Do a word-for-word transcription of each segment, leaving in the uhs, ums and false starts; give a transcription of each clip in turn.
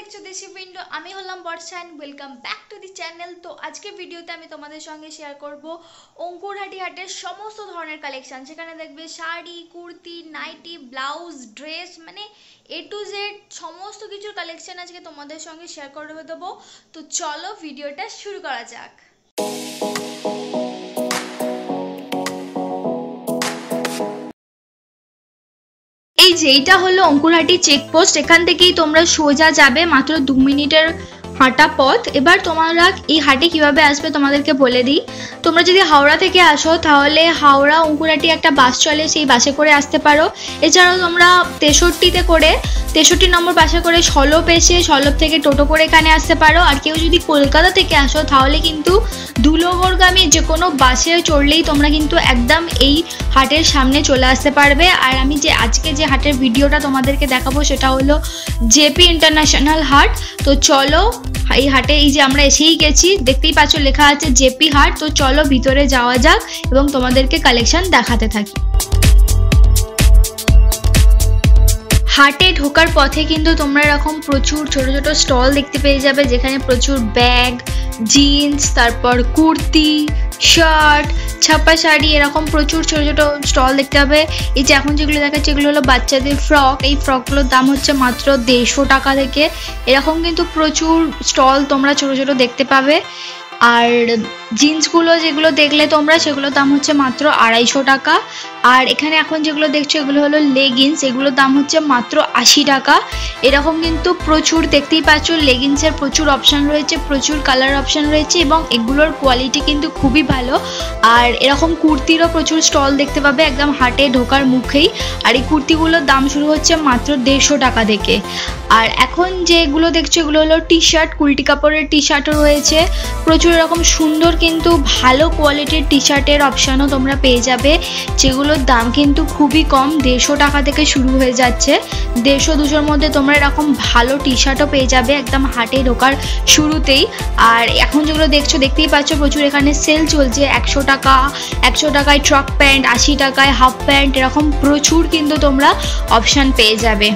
দেখছো দেশি উইন্ডো, আমি হলাম Barsha and welcome back to the channel. তো আজকের ভিডিওতে আমি তোমাদের সঙ্গে শেয়ার করব অঙ্কুরহাটি হাটের সমস্ত ধরনের কালেকশন। সেখানে দেখবে sari, kurti, nightie, blouse, dress, মানে এ টু জেড সমস্ত কিছুর কালেকশন আজকে তোমাদের সঙ্গে শেয়ার করে দেবো। তো চলো ভিডিওটা শুরু করা যাক। এই যে এইটা হলো অঙ্কুরহাটি চেকপোস্ট, এখান থেকেই তোমরা সোজা যাবে, মাত্র দু মিনিটের হাঁটা পথ। এবার তোমরা এই হাটে কিভাবে আসবে তোমাদেরকে বলে দিই। তোমরা যদি হাওড়া থেকে আসো তাহলে হাওড়া অঙ্কুরহাটি একটা বাস চলে, সেই বাসে করে আসতে পারো। এছাড়াও তোমরা তেষট্টিতে করে তেষট্টি নম্বর বাসে করে সলপ এসে সলপ থেকে টোটো করে এখানে আসতে পারো। আর কেউ যদি কলকাতা থেকে আসো তাহলে কিন্তু ধুলোগড়গামী যে কোনো বাসে চড়লেই তোমরা কিন্তু একদম এই হাটের সামনে চলে আসতে পারবে। আর আমি যে আজকে যে হাটের ভিডিওটা তোমাদেরকে দেখাবো সেটা হলো জেপি ইন্টারন্যাশনাল হাট। তো চলো এই হাটে, এই যে আমরা এসেই গেছি, দেখতেই পাচ্ছ লেখা আছে জেপি হাট। তো চলো ভিতরে যাওয়া যাক এবং তোমাদেরকে কালেকশন দেখাতে থাকি। হাটে ঢোকার পথে কিন্তু তোমরা এরকম প্রচুর ছোট ছোট স্টল দেখতে পেয়ে যাবে, যেখানে প্রচুর ব্যাগ, জিন্স, তারপর কুর্তি, শার্ট, ছাপা শাড়ি, এরকম প্রচুর ছোট ছোট স্টল দেখতে হবে। এই যে এখন যেগুলো দেখাচ্ছে এগুলো হলো বাচ্চাদের ফ্রক। এই ফ্রকগুলোর দাম হচ্ছে মাত্র দেড়শো টাকা থেকে। এরকম কিন্তু প্রচুর স্টল তোমরা ছোট ছোট দেখতে পাবে। আর জিন্সগুলো যেগুলো দেখলে তোমরা সেগুলোর দাম হচ্ছে মাত্র আড়াইশো টাকা। আর এখানে এখন যেগুলো দেখছো এগুলো হলো লেগিংস, এগুলোর দাম হচ্ছে মাত্র আশি টাকা। এরকম কিন্তু প্রচুর দেখতেই পাচ্ছ লেগিংসের প্রচুর অপশান রয়েছে, প্রচুর কালার অপশান রয়েছে এবং এগুলোর কোয়ালিটি কিন্তু খুবই ভালো। আর এরকম কুর্তিরও প্রচুর স্টল দেখতে পাবে একদম হাটে ঢোকার মুখেই। আর এই কুর্তিগুলোর দাম শুরু হচ্ছে মাত্র দেড়শো টাকা থেকে। আর এখন যেগুলো দেখছো এগুলো হলো টি শার্ট, কুলটি কাপড়ের টি শার্টও রয়েছে। প্রচুর এরকম সুন্দর কিন্তু ভালো কোয়ালিটির টি শার্টের অপশানও তোমরা পেয়ে যাবে, যেগুলোর দাম কিন্তু খুবই কম, দেড়শো টাকা থেকে শুরু হয়ে যাচ্ছে। দেড়শো দুশোর মধ্যে তোমরা এরকম ভালো টি শার্টও পেয়ে যাবে একদম হাটে ঢোকার শুরুতেই। আর এখন যেগুলো দেখছো দেখতেই পাচ্ছ প্রচুর এখানে সেল চলছে, একশো টাকা একশো টাকায় ট্রাক প্যান্ট, আশি টাকায় হাফ প্যান্ট, এরকম প্রচুর কিন্তু তোমরা অপশান পেয়ে যাবে।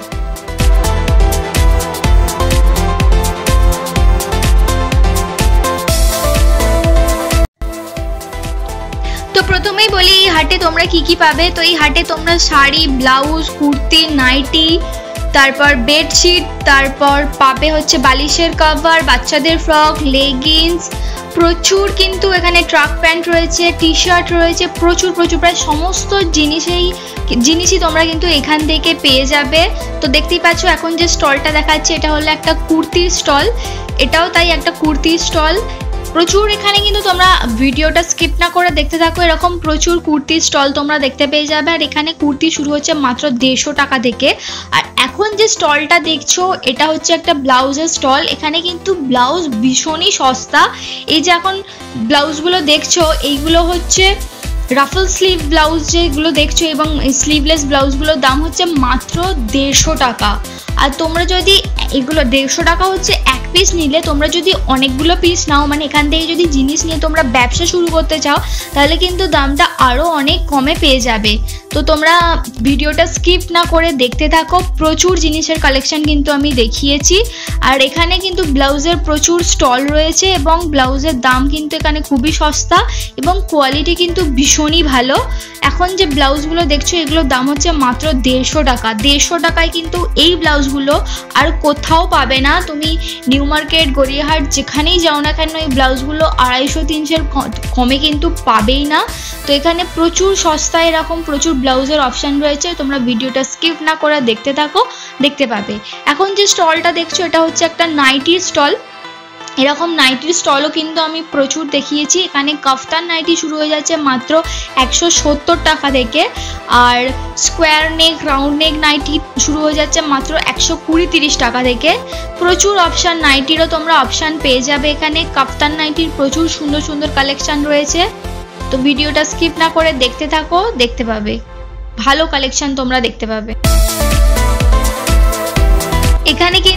তো প্রথমেই বলি এই হাটে তোমরা কি কি পাবে। তো এই হাটে তোমরা শাড়ি, ব্লাউজ, কুর্তি, নাইটি, তারপর বেডশিট, তারপর পাবে হচ্ছে বালিশের কভার, বাচ্চাদের ফ্রক, লেগিংস, প্রচুর কিন্তু এখানে ট্রাক প্যান্ট রয়েছে, টি শার্ট রয়েছে, প্রচুর প্রচুর প্রায় সমস্ত জিনিসেই জিনিসই তোমরা কিন্তু এখান থেকে পেয়ে যাবে। তো দেখতেই পাচ্ছ এখন যে স্টলটা দেখাচ্ছে এটা হলো একটা কুর্তির স্টল, এটাও তাই একটা কুর্তির স্টল। প্রচুর এখানে কিন্তু তোমরা ভিডিওটা স্কিপ না করে দেখতে থাকো, এরকম প্রচুর কুর্তির স্টল তোমরা দেখতে পেয়ে যাবে। আর এখানে কুর্তি শুরু হচ্ছে মাত্র দেড়শো টাকা থেকে। আর এখন যে স্টলটা দেখছো এটা হচ্ছে একটা ব্লাউজের স্টল, এখানে কিন্তু ব্লাউজ ভীষণই সস্তা। এই যে এখন ব্লাউজগুলো দেখছো এইগুলো হচ্ছে রাফল স্লিভ ব্লাউজ যেগুলো দেখছো, এবং স্লিভলেস ব্লাউজগুলোর দাম হচ্ছে মাত্র দেড়শো টাকা। আর তোমরা যদি এগুলো দেড়শো টাকা হচ্ছে এক পিস নিলে, তোমরা যদি অনেকগুলো পিস নাও, মানে এখান থেকে যদি জিনিস নিয়ে তোমরা ব্যবসা শুরু করতে চাও তাহলে কিন্তু দামটা আরও অনেক কমে পেয়ে যাবে। তো তোমরা ভিডিওটা স্কিপ না করে দেখতে থাকো, প্রচুর জিনিসের কালেকশন কিন্তু আমি দেখিয়েছি। আর এখানে কিন্তু ব্লাউজের প্রচুর স্টল রয়েছে এবং ব্লাউজের দাম কিন্তু এখানে খুবই সস্তা এবং কোয়ালিটি কিন্তু ভীষণই ভালো। এখন যে ব্লাউজগুলো দেখছো এগুলোর দাম হচ্ছে মাত্র দেড়শো টাকা। দেড়শো টাকায় কিন্তু এই ব্লাউজগুলো আর কোথাও পাবে না। তুমি নিউ মার্কেট, গড়িয়াহাট যেখানেই যাও না কেন এই ব্লাউজগুলো আড়াইশো তিনশোর কমে কিন্তু পাবেই না। তো এখানে প্রচুর সস্তায় এরকম প্রচুর ব্লাউজের অপশান রয়েছে, তোমরা ভিডিওটা স্কিপ না করে দেখতে থাকো, দেখতে পাবে। এখন যে স্টলটা দেখছো এটা হচ্ছে একটা নাইটির স্টল, এরকম নাইটির স্টলও কিন্তু আমি প্রচুর দেখিয়েছি। এখানে কাফতান নাইটি শুরু হয়ে যাচ্ছে মাত্র একশো সত্তর টাকা থেকে। আর square neck, round neck nightie শুরু হয়ে যাচ্ছে মাত্র একশো কুড়ি তিরিশ টাকা থেকে। প্রচুর অপশান নাইটিরও তোমরা অপশান পেয়ে যাবে এখানে। কাফতান নাইটির প্রচুর সুন্দর সুন্দর কালেকশান রয়েছে, তো ভিডিওটা স্কিপ না করে দেখতে থাকো, দেখতে পাবে ভালো কালেকশান তোমরা দেখতে পাবে। এখানে কিন্তু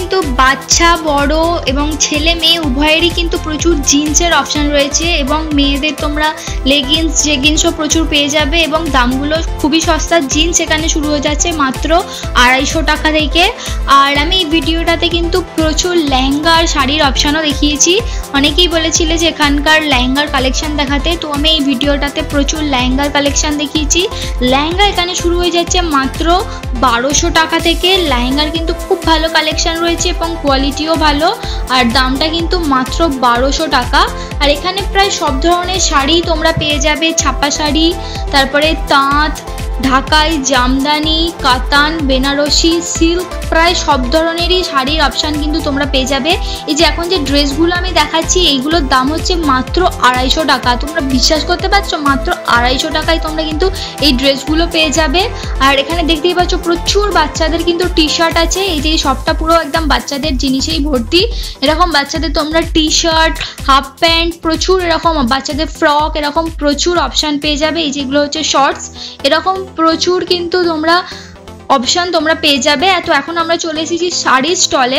বাচ্চা বড় এবং ছেলে মেয়ে উভয়েরই কিন্তু প্রচুর জিন্সের অপশান রয়েছে এবং মেয়েদের তোমরা লেগিংস জেগিংসও প্রচুর পেয়ে যাবে এবং দামগুলো খুবই সস্তা। জিন্স এখানে শুরু হয়ে যাচ্ছে মাত্র আড়াইশো টাকা থেকে। আর আমি এই ভিডিওটাতে কিন্তু প্রচুর লেহেঙ্গা আর শাড়ির অপশানও দেখিয়েছি। অনেকেই বলেছিলে যে এখানকার লেহেঙ্গার কালেকশান দেখাতে, তো আমি এই ভিডিওটাতে প্রচুর লেহেঙ্গার কালেকশান দেখিয়েছি। লেহেঙ্গা এখানে শুরু হয়ে যাচ্ছে মাত্র বারোশো টাকা থেকে। লেহেঙ্গার কিন্তু খুব ভালো কালেকশান রয়েছে এবং কোয়ালিটিও ভালো, আর দামটা কিন্তু মাত্র বারোশো টাকা। আর এখানে প্রায় সব ধরনের শাড়ি তোমরা পেয়ে যাবে, ছাপা শাড়ি, তারপরে তাঁত, ঢাকাই, জামদানি, কাতান, বেনারসি, সিল্ক, প্রায় সব ধরনেরই শাড়ির অপশান কিন্তু তোমরা পেয়ে যাবে। এই যে এখন যে ড্রেসগুলো আমি দেখাচ্ছি এইগুলোর দাম হচ্ছে মাত্র আড়াইশো টাকা। তোমরা বিশ্বাস করতে পারছো, মাত্র আড়াইশো টাকায় তোমরা কিন্তু এই ড্রেসগুলো পেয়ে যাবে। আর এখানে দেখতেই পাচ্ছ প্রচুর বাচ্চাদের কিন্তু টি শার্ট আছে। এই যে শপটা পুরো একদম বাচ্চাদের জিনিসেই ভর্তি। এরকম বাচ্চাদের তোমরা টি শার্ট, হাফ প্যান্ট, প্রচুর এরকম বাচ্চাদের ফ্রক, এরকম প্রচুর অপশান পেয়ে যাবে। এই যেগুলো হচ্ছে শর্টস, এরকম প্রচুর কিন্তু তোমরা অপশান তোমরা পেয়ে যাবে। তো এখন আমরা চলে এসেছি শাড়ির স্টলে।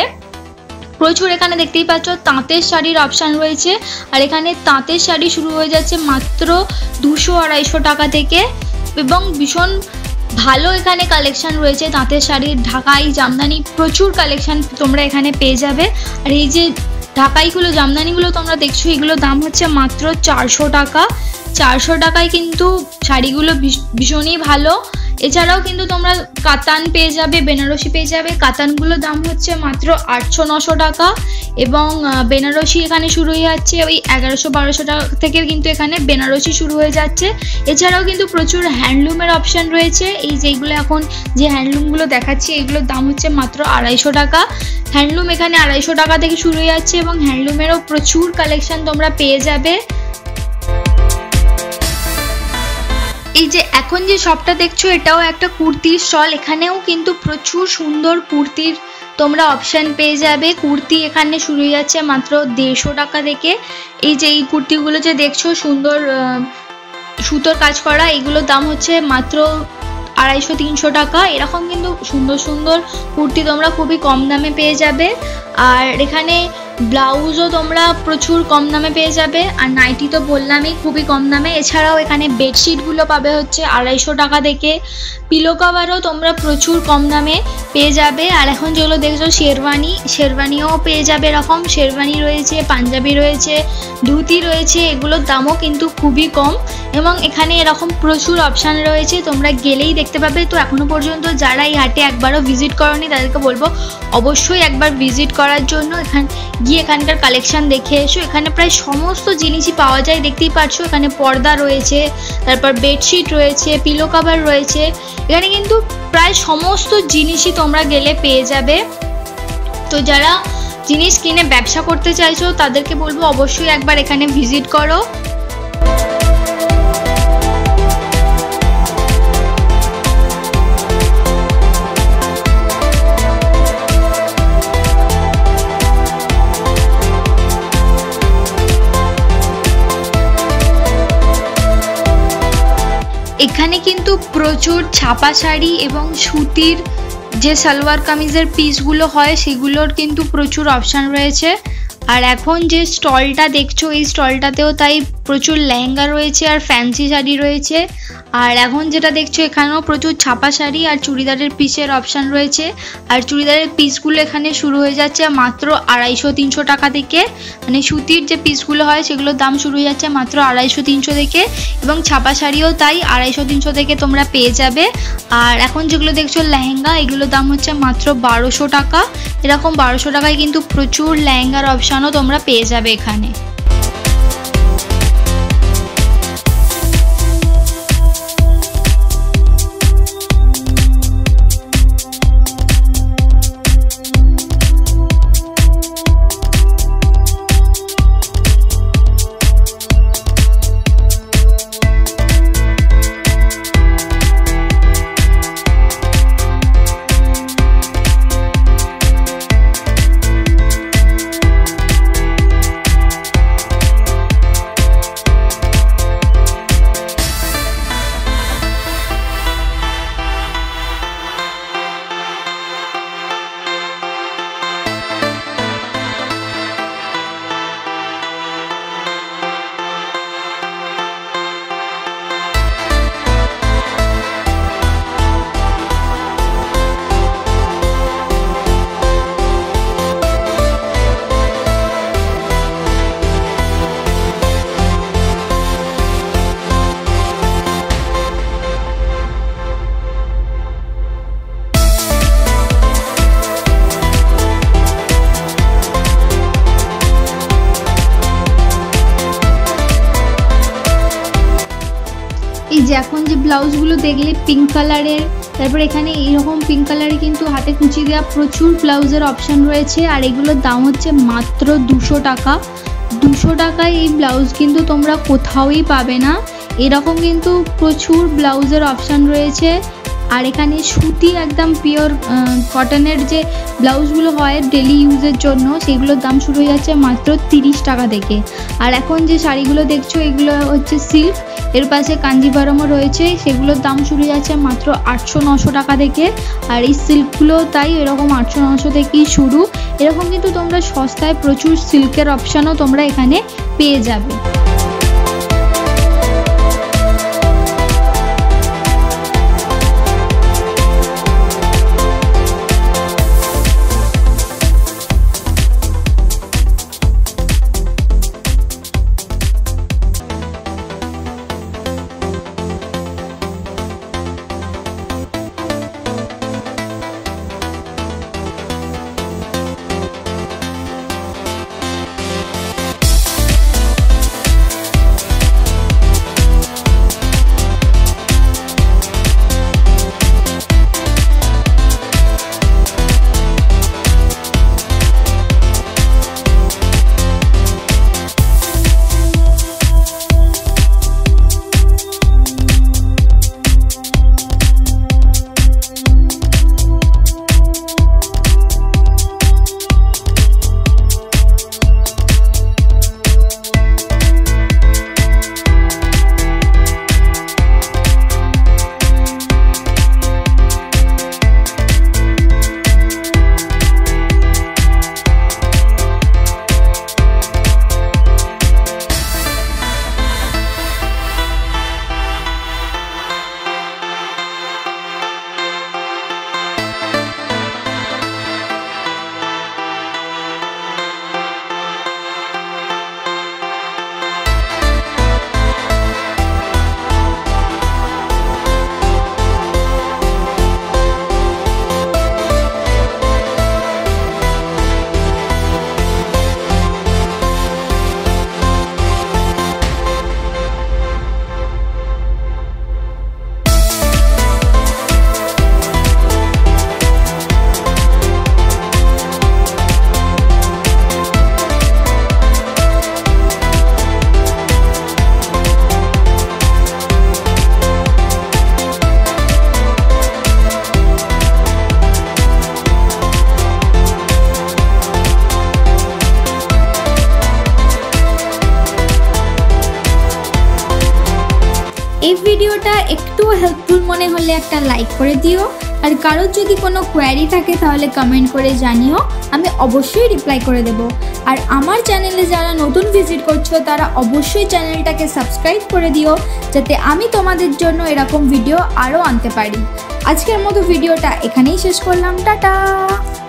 প্রচুর এখানে দেখতেই পাচ্ছ তাঁতের শাড়ির অপশান রয়েছে, আর এখানে তাঁতের শাড়ি শুরু হয়ে যাচ্ছে মাত্র দুশো আড়াইশো টাকা থেকে এবং ভীষণ ভালো এখানে কালেকশান রয়েছে তাঁতের শাড়ির। ঢাকাই, জামদানি, প্রচুর কালেকশান তোমরা এখানে পেয়ে যাবে। আর এই যে ঢাকাইগুলো, জামদানিগুলো তোমরা দেখছো, এগুলোর দাম হচ্ছে মাত্র চারশো টাকা। চারশো টাকায় কিন্তু শাড়িগুলো ভীষণই ভালো। এছাড়াও কিন্তু তোমরা কাতান পেয়ে যাবে, বেনারসি পেয়ে যাবে। কাতানগুলোর দাম হচ্ছে মাত্র আটশো নশো টাকা এবং বেনারসি এখানে শুরু হয়ে যাচ্ছে ওই এগারোশো বারোশো টাকা থেকে কিন্তু এখানে বেনারসি শুরু হয়ে যাচ্ছে। এছাড়াও কিন্তু প্রচুর হ্যান্ডলুমের অপশান রয়েছে। এই যেগুলো এখন যে হ্যান্ডলুমগুলো দেখাচ্ছি এগুলোর দাম হচ্ছে মাত্র আড়াইশো টাকা। হ্যান্ডলুম এখানে আড়াইশো টাকা থেকে শুরু হয়ে যাচ্ছে এবং হ্যান্ডলুমেরও প্রচুর কালেকশান তোমরা পেয়ে যাবে। এই যে এখন যে শপটা দেখছো এটাও একটা কুর্তির স্টল। এখানেও কিন্তু প্রচুর সুন্দর কুর্তির তোমরা অপশান পেয়ে যাবে। কুর্তি এখানে শুরু হয়ে যাচ্ছে মাত্র দেড়শো টাকা থেকে। এই যে এই কুর্তিগুলো যে দেখছো সুন্দর সুতোর কাজ করা, এগুলোর দাম হচ্ছে মাত্র আড়াইশো তিনশো টাকা। এরকম কিন্তু সুন্দর সুন্দর কুর্তি তোমরা খুবই কম দামে পেয়ে যাবে। আর এখানে ব্লাউজও তোমরা প্রচুর কম দামে পেয়ে যাবে, আর নাইটি তো বললামই খুবই কম দামে। এছাড়াও এখানে বেডশিটগুলো পাবে হচ্ছে আড়াইশো টাকা থেকে। পিলো কভারও তোমরা প্রচুর কম দামে পেয়ে যাবে। আর এখন যেগুলো দেখছো শেরওয়ানি, শেরওয়ানিও পেয়ে যাবে। এরকম শেরওয়ানি রয়েছে, পাঞ্জাবি রয়েছে, ধুতি রয়েছে, এগুলোর দামও কিন্তু খুবই কম এবং এখানে এরকম প্রচুর অপশান রয়েছে, তোমরা গেলেই দেখতে পাবে। তো এখনো পর্যন্ত যারা এই হাটে একবারও ভিজিট করোনি তাদেরকে বলবো অবশ্যই একবার ভিজিট করার জন্য। এখান গিয়ে এখানকার কালেকশান দেখে এসো। এখানে প্রায় সমস্ত জিনিসই পাওয়া যায়, দেখতেই পাচ্ছ। এখানে পর্দা রয়েছে, তারপর বেডশিট রয়েছে, পিলো কভার রয়েছে। এখানে কিন্তু প্রায় সমস্ত জিনিসই তোমরা গেলে পেয়ে যাবে। তো যারা জিনিস কিনে ব্যবসা করতে চাইছো তাদেরকে বলবো অবশ্যই একবার এখানে ভিজিট করো। এখানে কিন্তু প্রচুর ছাপা শাড়ি এবং সুতির যে সালোয়ার কামিজের পিসগুলো হয় সেগুলোর কিন্তু প্রচুর অপশান রয়েছে। আর এখন যে স্টলটা দেখছো এই স্টলটাতেও তাই প্রচুর লেহেঙ্গা রয়েছে আর ফ্যান্সি শাড়ি রয়েছে। আর এখন যেটা দেখছো এখানেও প্রচুর ছাপা শাড়ি আর চুড়িদারের পিসের অপশান রয়েছে। আর চুড়িদারের পিসগুলো এখানে শুরু হয়ে যাচ্ছে মাত্র আড়াইশো তিনশো টাকা থেকে। মানে সুতির যে পিসগুলো হয় সেগুলোর দাম শুরু হয়ে যাচ্ছে মাত্র আড়াইশো তিনশো থেকে এবং ছাপা শাড়িও তাই আড়াইশো তিনশো থেকে তোমরা পেয়ে যাবে। আর এখন যেগুলো দেখছো লেহেঙ্গা, এগুলোর দাম হচ্ছে মাত্র বারোশো টাকা। এরকম বারোশো টাকায় কিন্তু প্রচুর লেহেঙ্গার অপশানও তোমরা পেয়ে যাবে এখানে। ব্লাউজগুলো দেখলে পিঙ্ক কালারের, তারপর এখানে এইরকম পিঙ্ক কালারে কিন্তু হাতে কুচি দেওয়া প্রচুর ব্লাউজের অপশান রয়েছে। আর এগুলোর দাম হচ্ছে মাত্র দুশো টাকা। দুশো টাকায় এই ব্লাউজ কিন্তু তোমরা কোথাওই পাবে না। এরকম কিন্তু প্রচুর ব্লাউজের অপশান রয়েছে। আর এখানে সুতি একদম পিওর কটনের যে ব্লাউজগুলো হয় ডেলি ইউজের জন্য, সেগুলোর দাম শুরু হয়ে যাচ্ছে মাত্র তিরিশ টাকা থেকে। আর এখন যে শাড়িগুলো দেখছো এগুলো হচ্ছে সিল্ক, এর পাশে কাঞ্জিভারমও রয়েছে, সেগুলোর দাম শুরু হয়ে যাচ্ছে মাত্র আটশো নশো টাকা থেকে। আর এই সিল্কগুলো তাই এরকম আটশো নশো থেকেই শুরু। এরকম কিন্তু তোমরা সস্তায় প্রচুর সিল্কের অপশানও তোমরা এখানে পেয়ে যাবে। এই ভিডিওটা একটু হেল্পফুল মনে হলে একটা লাইক করে দিও। আর কারোর যদি কোনো কোয়ারি থাকে তাহলে কমেন্ট করে জানিও, আমি অবশ্যই রিপ্লাই করে দেব। আর আমার চ্যানেলে যারা নতুন ভিজিট করছো তারা অবশ্যই চ্যানেলটাকে সাবস্ক্রাইব করে দিও, যাতে আমি তোমাদের জন্য এরকম ভিডিও আরও আনতে পারি। আজকের মতো ভিডিওটা এখানেই শেষ করলাম, টাটা।